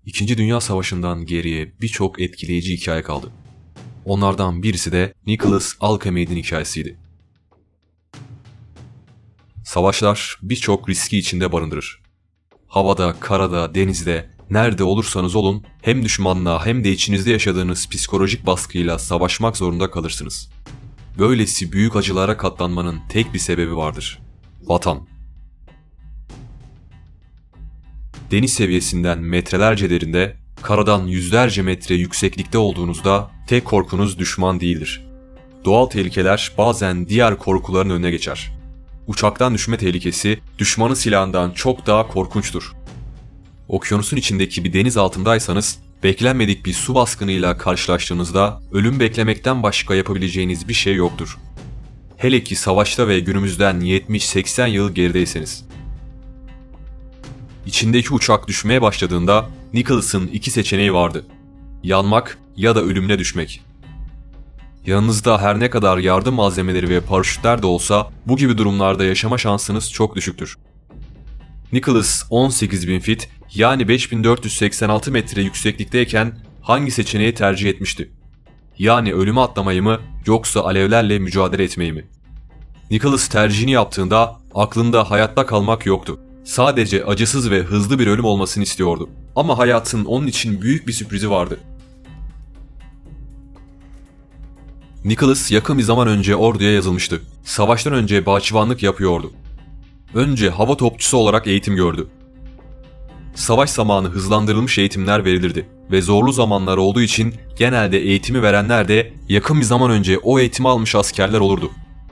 İkinci Dünya Savaşı'ndan geriye birçok etkileyici hikaye kaldı. Onlardan birisi de Nicholas Alcmeid'in hikayesiydi. Savaşlar birçok riski içinde barındırır. Havada, karada, denizde, nerede olursanız olun hem düşmanla hem de içinizde yaşadığınız psikolojik baskıyla savaşmak zorunda kalırsınız. Böylesi büyük acılara katlanmanın tek bir sebebi vardır: vatan. Deniz seviyesinden metrelerce derinde, karadan yüzlerce metre yükseklikte olduğunuzda tek korkunuz düşman değildir. Doğal tehlikeler bazen diğer korkuların önüne geçer. Uçaktan düşme tehlikesi düşmanın silahından çok daha korkunçtur. Okyanusun içindeki bir deniz altındaysanız, beklenmedik bir su baskınıyla karşılaştığınızda ölüm beklemekten başka yapabileceğiniz bir şey yoktur. Hele ki savaşta ve günümüzden 70-80 yıl gerideyseniz. İçindeki uçak düşmeye başladığında Nicholas'ın iki seçeneği vardı: yanmak ya da ölümüne düşmek. Yanınızda her ne kadar yardım malzemeleri ve paraşütler de olsa bu gibi durumlarda yaşama şansınız çok düşüktür. Nicholas 18.000 fit yani 5486 metre yükseklikteyken hangi seçeneği tercih etmişti? Yani ölüme atlamayı mı yoksa alevlerle mücadele etmeyi mi? Nicholas tercihini yaptığında aklında hayatta kalmak yoktu. Sadece acısız ve hızlı bir ölüm olmasını istiyordu. Ama hayatın onun için büyük bir sürprizi vardı. Nicholas yakın bir zaman önce orduya yazılmıştı. Savaştan önce bahçıvanlık yapıyordu. Önce hava topçusu olarak eğitim gördü. Savaş zamanı hızlandırılmış eğitimler verilirdi ve zorlu zamanlar olduğu için genelde eğitimi verenler de yakın bir zaman önce o eğitimi almış askerler olurdu.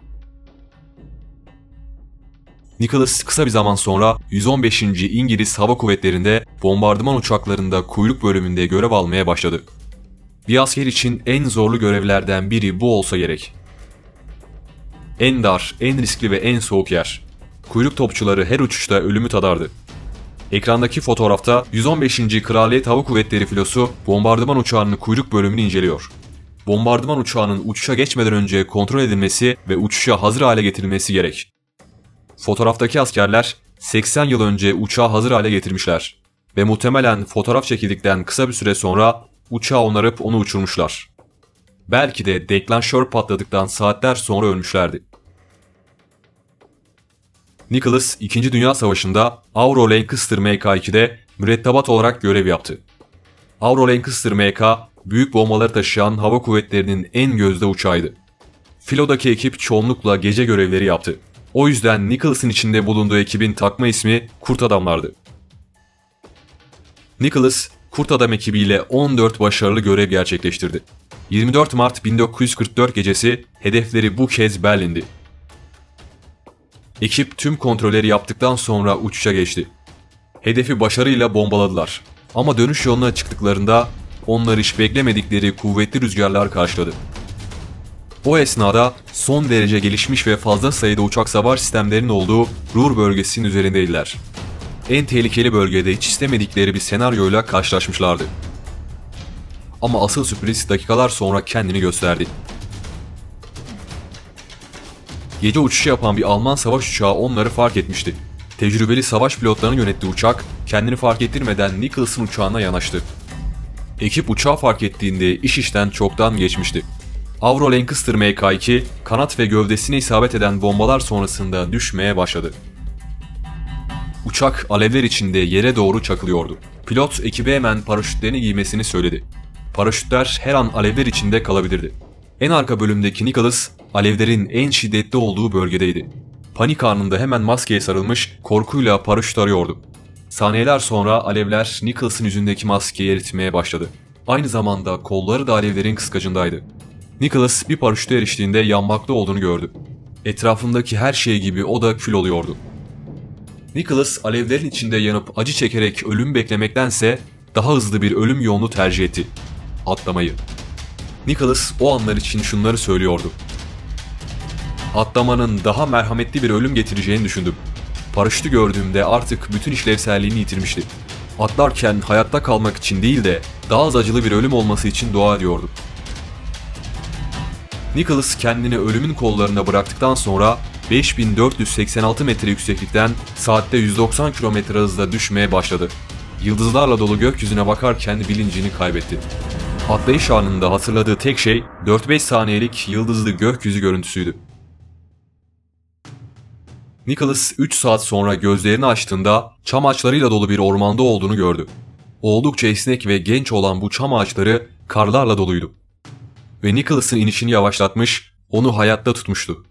Nicholas kısa bir zaman sonra 115. İngiliz Hava Kuvvetleri'nde bombardıman uçaklarında kuyruk bölümünde görev almaya başladı. Bir asker için en zorlu görevlerden biri bu olsa gerek. En dar, en riskli ve en soğuk yer. Kuyruk topçuları her uçuşta ölümü tadardı. Ekrandaki fotoğrafta 115. Kraliyet Hava Kuvvetleri filosu bombardıman uçağının kuyruk bölümünü inceliyor. Bombardıman uçağının uçuşa geçmeden önce kontrol edilmesi ve uçuşa hazır hale getirilmesi gerek. Fotoğraftaki askerler 80 yıl önce uçağı hazır hale getirmişler ve muhtemelen fotoğraf çekildikten kısa bir süre sonra uçağı onarıp onu uçurmuşlar. Belki de deklanşör patladıktan saatler sonra ölmüşlerdi. Nicholas 2. Dünya Savaşı'nda Avro Lancaster Mk2'de mürettebat olarak görev yaptı. Avro Lancaster Mk, büyük bombaları taşıyan hava kuvvetlerinin en gözde uçağıydı. Filodaki ekip çoğunlukla gece görevleri yaptı. O yüzden Nicholas'ın içinde bulunduğu ekibin takma ismi Kurt Adamlardı. Nicholas, Kurt Adam ekibiyle 14 başarılı görev gerçekleştirdi. 24 Mart 1944 gecesi hedefleri bu kez Berlin'di. Ekip tüm kontrolleri yaptıktan sonra uçuşa geçti. Hedefi başarıyla bombaladılar. Ama dönüş yoluna çıktıklarında onları hiç beklemedikleri kuvvetli rüzgarlar karşıladı. O esnada son derece gelişmiş ve fazla sayıda uçak savar sistemlerinin olduğu Ruhr bölgesinin üzerindeydiler. En tehlikeli bölgede hiç istemedikleri bir senaryoyla karşılaşmışlardı. Ama asıl sürpriz dakikalar sonra kendini gösterdi. Gece uçuşu yapan bir Alman savaş uçağı onları fark etmişti. Tecrübeli savaş pilotlarının yönettiği uçak kendini fark ettirmeden Nicholas'ın uçağına yanaştı. Ekip uçağı fark ettiğinde iş işten çoktan geçmişti. Avro Lancaster Mk2 kanat ve gövdesine isabet eden bombalar sonrasında düşmeye başladı. Uçak alevler içinde yere doğru çakılıyordu. Pilot ekibe hemen paraşütlerini giymesini söyledi. Paraşütler her an alevler içinde kalabilirdi. En arka bölümdeki Nicholas, alevlerin en şiddetli olduğu bölgedeydi. Panik anında hemen maskeye sarılmış, korkuyla paraşüt arıyordu. Saniyeler sonra alevler Nicholas'ın yüzündeki maskeyi eritmeye başladı. Aynı zamanda kolları da alevlerin kıskacındaydı. Nicholas bir paraşüte eriştiğinde yanmakta olduğunu gördü. Etrafındaki her şey gibi o da kül oluyordu. Nicholas alevlerin içinde yanıp acı çekerek ölüm beklemektense daha hızlı bir ölüm yolunu tercih etti: atlamayı. Nicholas o anlar için şunları söylüyordu: atlamanın daha merhametli bir ölüm getireceğini düşündüm. Paraşütü gördüğümde artık bütün işlevselliğini yitirmişti. Atlarken hayatta kalmak için değil de daha az acılı bir ölüm olması için dua ediyordum. Nicholas kendini ölümün kollarına bıraktıktan sonra 5486 metre yükseklikten saatte 190 km hızla düşmeye başladı. yıldızlarla dolu gökyüzüne bakarken bilincini kaybetti. Atlayış anında hatırladığı tek şey 4-5 saniyelik yıldızlı gökyüzü görüntüsüydü. Nicholas 3 saat sonra gözlerini açtığında çam ağaçlarıyla dolu bir ormanda olduğunu gördü. Oldukça esnek ve genç olan bu çam ağaçları karlarla doluydu. Ve Nicholas'ın inişini yavaşlatmış, onu hayatta tutmuştu.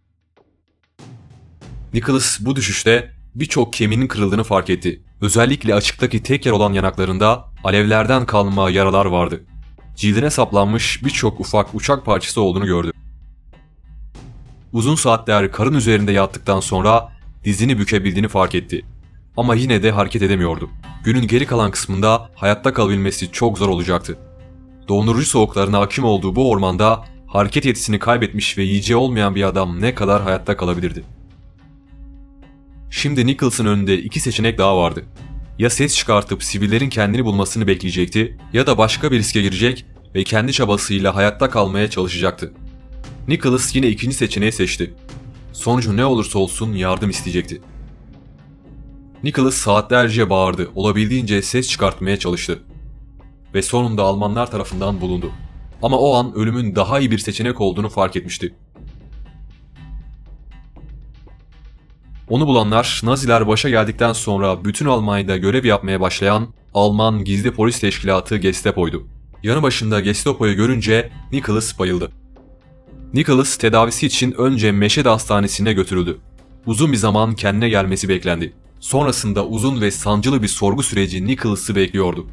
Nicholas bu düşüşte birçok kemiğinin kırıldığını fark etti. Özellikle açıktaki tek yer olan yanaklarında alevlerden kalma yaralar vardı. Cildine saplanmış birçok ufak uçak parçası olduğunu gördü. Uzun saatler karın üzerinde yattıktan sonra dizini bükebildiğini fark etti. Ama yine de hareket edemiyordu. Günün geri kalan kısmında hayatta kalabilmesi çok zor olacaktı. Dondurucu soğukların hakim olduğu bu ormanda hareket yetisini kaybetmiş ve yiyeceği olmayan bir adam ne kadar hayatta kalabilirdi? Şimdi Nicholas'ın önünde 2 seçenek daha vardı. Ya ses çıkartıp sivillerin kendini bulmasını bekleyecekti ya da başka bir riske girecek ve kendi çabasıyla hayatta kalmaya çalışacaktı. Nicholas yine ikinci seçeneği seçti. Sonucu ne olursa olsun yardım isteyecekti. Nicholas saatlerce bağırdı, olabildiğince ses çıkartmaya çalıştı. Ve sonunda Almanlar tarafından bulundu. Ama o an ölümün daha iyi bir seçenek olduğunu fark etmişti. Onu bulanlar, Naziler başa geldikten sonra bütün Almanya'da görev yapmaya başlayan Alman gizli polis teşkilatı Gestapo'ydu. Yanı başında Gestapo'yu görünce Nicholas bayıldı. Nicholas tedavisi için önce Meşede Hastanesi'ne götürüldü. Uzun bir zaman kendine gelmesi beklendi. Sonrasında uzun ve sancılı bir sorgu süreci Nicholas'ı bekliyordu.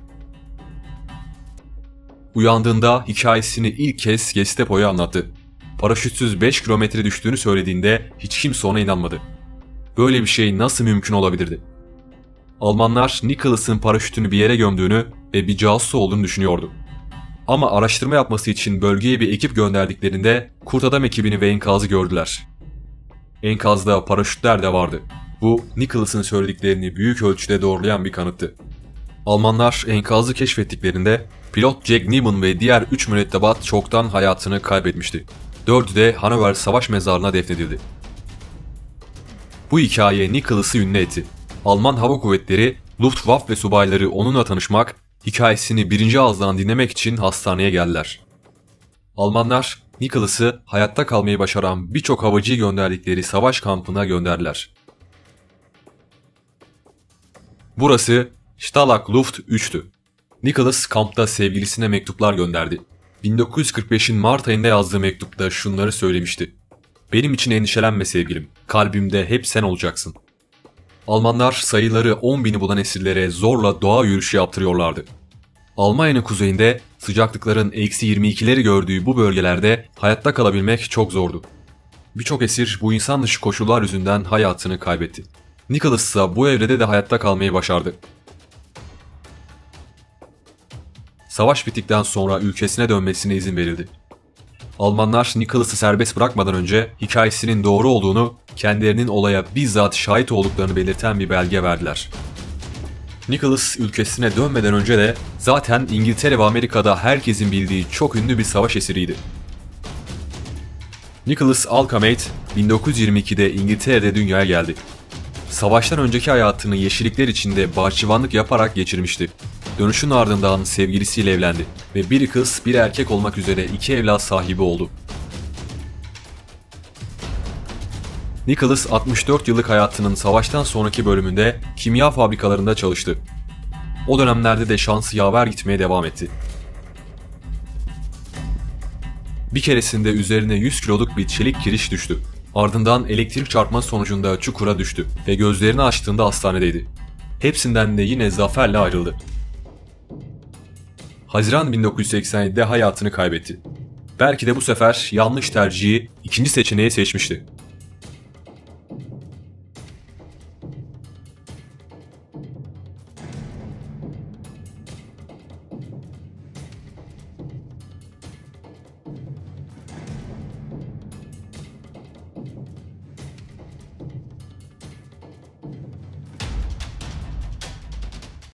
Uyandığında hikayesini ilk kez Gestapo'ya anlattı. Paraşütsüz 5 kilometre düştüğünü söylediğinde hiç kimse ona inanmadı. Böyle bir şey nasıl mümkün olabilirdi? Almanlar Nicholas'ın paraşütünü bir yere gömdüğünü ve bir casus olduğunu düşünüyordu. Ama araştırma yapması için bölgeye bir ekip gönderdiklerinde kurt adam ekibini ve enkazı gördüler. Enkazda paraşütler de vardı. Bu Nicholas'ın söylediklerini büyük ölçüde doğrulayan bir kanıttı. Almanlar enkazı keşfettiklerinde pilot Jack Niemann ve diğer 3 mürettebat çoktan hayatını kaybetmişti. 4'ü de Hanover Savaş Mezarı'na defnedildi. Bu hikaye Nicholas'ı ünlü etti. Alman Hava Kuvvetleri, Luftwaffe subayları onunla tanışmak, hikayesini birinci ağızdan dinlemek için hastaneye geldiler. Almanlar, Nicholas'ı hayatta kalmayı başaran birçok havacıyı gönderdikleri savaş kampına gönderdiler. Burası Stalag Luft 3'tü. Nicholas kampta sevgilisine mektuplar gönderdi. 1945'in Mart ayında yazdığı mektupta şunları söylemişti. "Benim için endişelenme sevgilim, kalbimde hep sen olacaksın." Almanlar sayıları 10.000'i bulan esirlere zorla doğa yürüyüşü yaptırıyorlardı. Almanya'nın kuzeyinde sıcaklıkların -22'leri gördüğü bu bölgelerde hayatta kalabilmek çok zordu. Birçok esir bu insan dışı koşullar yüzünden hayatını kaybetti. Nicholas ise bu evrede de hayatta kalmayı başardı. Savaş bittikten sonra ülkesine dönmesine izin verildi. Almanlar Nicholas'ı serbest bırakmadan önce hikayesinin doğru olduğunu, kendilerinin olaya bizzat şahit olduklarını belirten bir belge verdiler. Nicholas ülkesine dönmeden önce de zaten İngiltere ve Amerika'da herkesin bildiği çok ünlü bir savaş esiriydi. Nicholas Alcamate 1922'de İngiltere'de dünyaya geldi. Savaştan önceki hayatını yeşillikler içinde bahçıvanlık yaparak geçirmişti. Dönüşün ardından sevgilisiyle evlendi ve bir kız bir erkek olmak üzere 2 evlat sahibi oldu. Nicholas 64 yıllık hayatının savaştan sonraki bölümünde kimya fabrikalarında çalıştı. O dönemlerde de şansı yaver gitmeye devam etti. Bir keresinde üzerine 100 kiloluk bir çelik kiriş düştü. Ardından elektrik çarpma sonucunda çukura düştü ve gözlerini açtığında hastanedeydi. Hepsinden de yine zaferle ayrıldı. Haziran 1987'de hayatını kaybetti. Belki de bu sefer yanlış tercihi ikinci seçeneği seçmişti.